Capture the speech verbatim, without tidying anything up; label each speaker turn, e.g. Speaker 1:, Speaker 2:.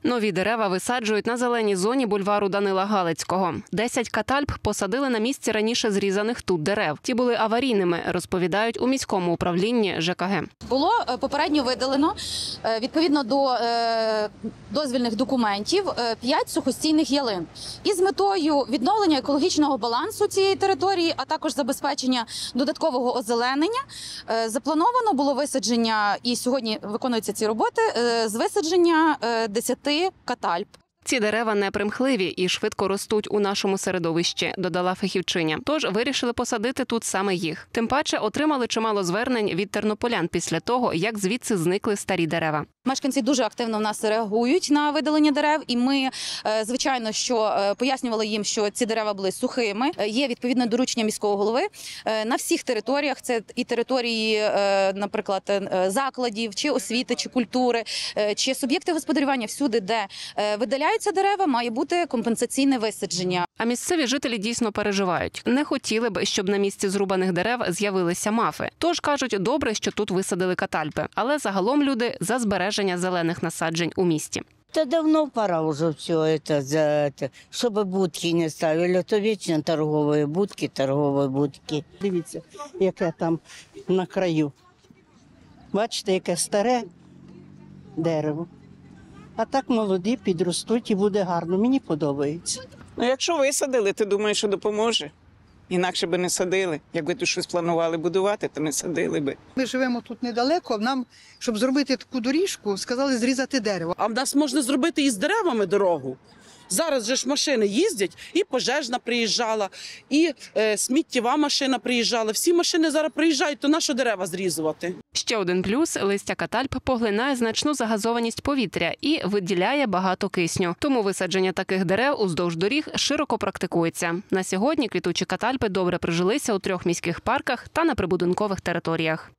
Speaker 1: Нові дерева висаджують на зеленій зоні бульвару Данила Галицького. Десять катальп посадили на місці раніше зрізаних тут дерев. Ті були аварійними, розповідають у міському управлінні ЖКГ.
Speaker 2: Було попередньо видалено, відповідно до дозвільних документів, п'ять сухостійних ялин. І з метою відновлення екологічного балансу цієї території, а також забезпечення додаткового озеленення, заплановано було висадження, і сьогодні виконуються ці роботи, з висадження десяти катальп.
Speaker 1: Ці дерева непримхливі і швидко ростуть у нашому середовищі, додала фахівчиня. Тож вирішили посадити тут саме їх. Тим паче отримали чимало звернень від тернополян після того, як звідси зникли старі дерева.
Speaker 2: Мешканці дуже активно в нас реагують на видалення дерев, і ми, звичайно, що пояснювали їм, що ці дерева були сухими. Є відповідне доручення міського голови на всіх територіях, це і території, наприклад, закладів, чи освіти, чи культури, чи суб'єкти господарювання, всюди, де видаляються дерева, має бути компенсаційне висадження.
Speaker 1: А місцеві жителі дійсно переживають. Не хотіли б, щоб на місці зрубаних дерев з'явилися мафи. Тож, кажуть, добре, що тут висадили катальпи. Але загалом люди за збереження зелених насаджень у місті.
Speaker 3: Та давно пора вже все це, за це, щоб будки не ставили, то вічно торгові будки, торгові будки.
Speaker 4: Дивіться, яке там на краю. Бачите, яке старе дерево. А так молоді підростуть і буде гарно. Мені подобається.
Speaker 5: Ну, якщо висадили, ти думаєш, що допоможе. Інакше би не садили. Якби тут щось планували будувати, то не садили би.
Speaker 6: Ми живемо тут недалеко, нам, щоб зробити таку доріжку, сказали зрізати дерево.
Speaker 7: А в нас можна зробити і з деревами дорогу. Зараз же ж машини їздять, і пожежна приїжджала, і е, сміттєва машина приїжджала. Всі машини зараз приїжджають, то на що дерева зрізувати?
Speaker 1: Ще один плюс – листя катальп поглинає значну загазованість повітря і виділяє багато кисню. Тому висадження таких дерев уздовж доріг широко практикується. На сьогодні квітучі катальпи добре прижилися у трьох міських парках та на прибудинкових територіях.